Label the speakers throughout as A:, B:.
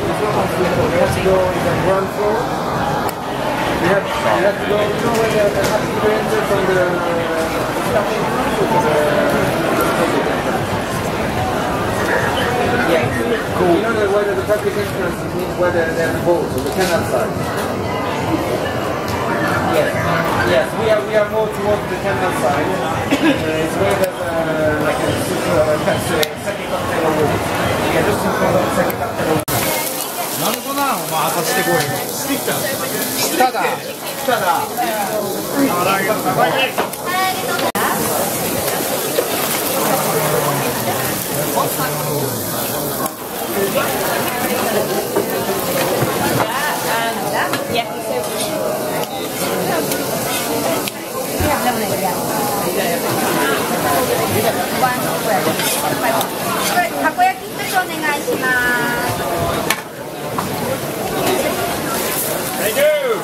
A: have to go in the ground floor. You have to go, you know where the happy to enter from the starting point to the... Yeah, cool. You know where the public entrance means where they have the boats on the canal side. Yes, we are more towards the canal side. It's where there's like a second cocktail room. Yeah, just in front of the second cocktail room.
B: なるほどな、お前明かしてこい。下だ。下だ。
C: たこ焼き一つお願いします。
B: Thank you.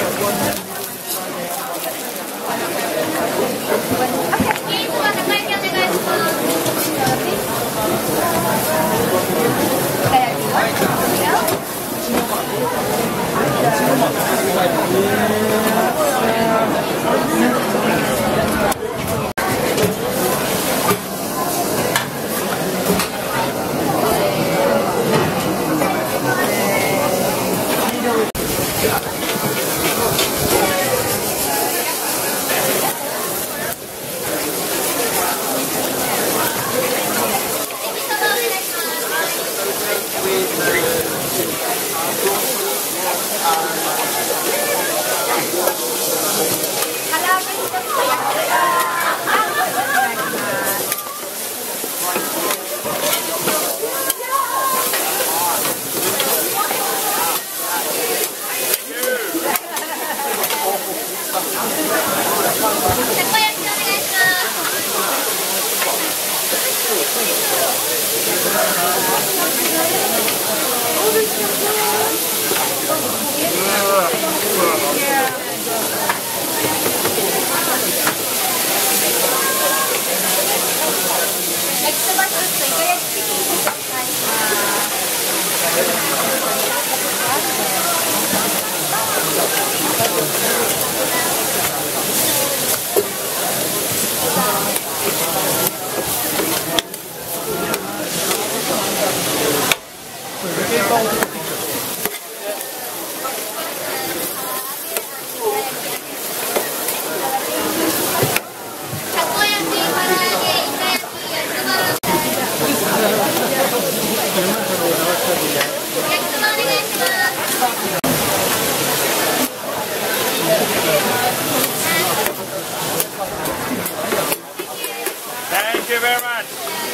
B: Thank you very much.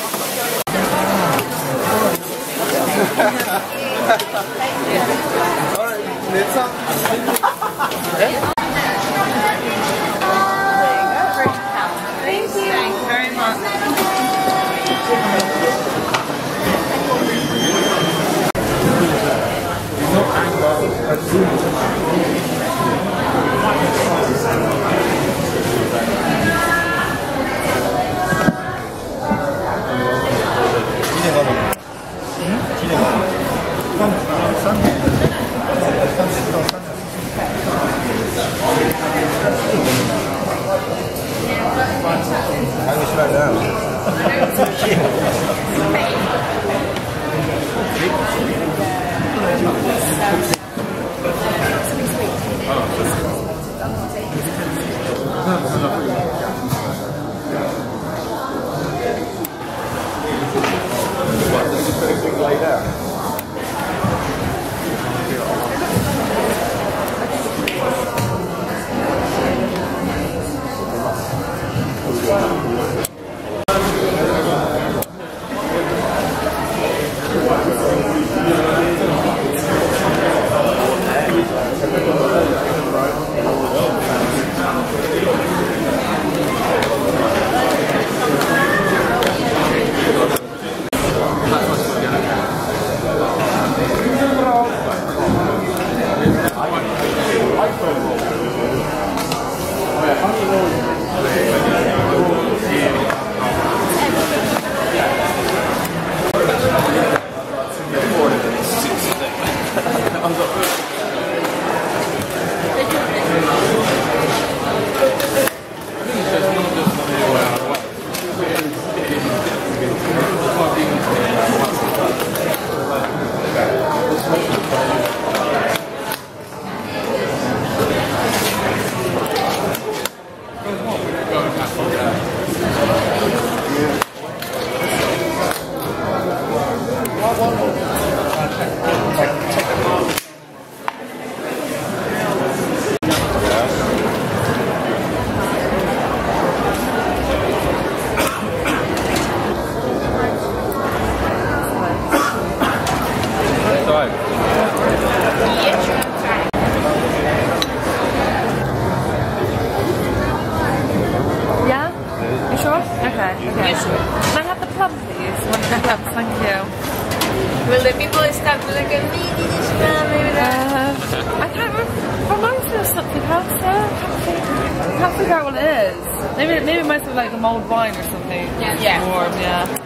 A: All right, let's up.
C: Thank you very much.
D: Yeah? You sure? Okay, okay.
C: You sure?
D: Can I have the plum, please? One of the plums, thank you.
C: Will the people start to like a maybe that?
D: I can't remember. Reminds me of something else there. I can't figure out what it is. Maybe it might be like a mulled wine or something.
C: Yeah.
D: Warm, yeah.